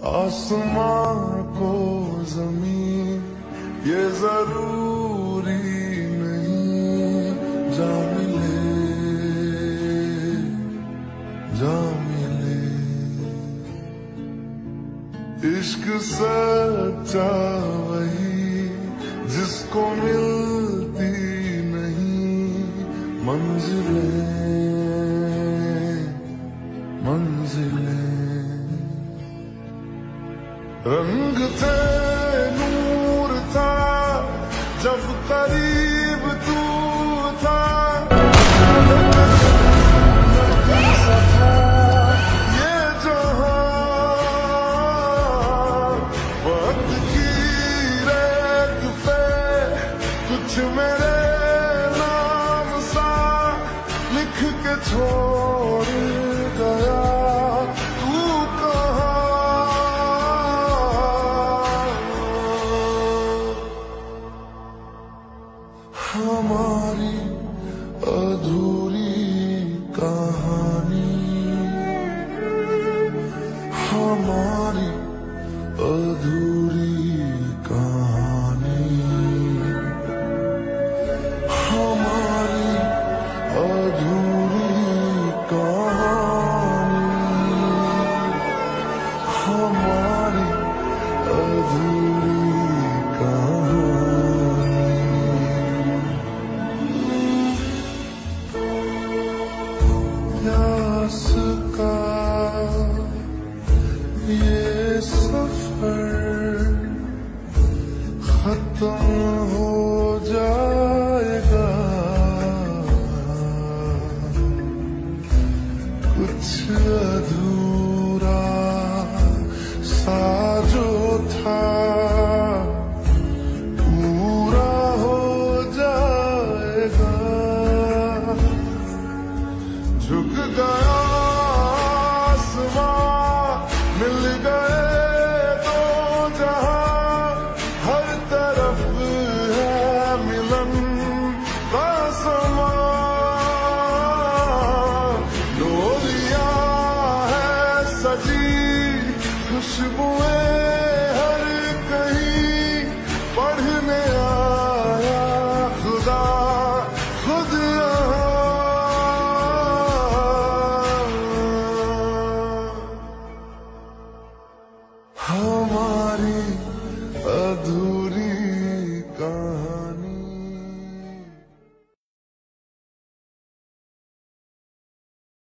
आसमां को जमीन ये जरूरी नहीं, जा मिले जा मिले। इश्क सच्चा वही जिसको मिलती नहीं मंजिलें मंजिलें। रंग थे नूर था जब करीब तू था, ये जहां वक्त की रेत पे कुछ मेरे नाम सा लिख के छोड़ गया। हमारी अधूरी कहानी, हमारी अधूरी कहानी, हमारी अधूरी कहानी, हमारी अधूरी कहानी। प्यास का ये सफर खत्म हो जाएगा, कुछ अधूरा सा जो था पूरा हो जाएगा। झुक गया आसमां मिल गए दो जहां, हर तरफ है मिलन का समा। डोलियां है सजी खुशबू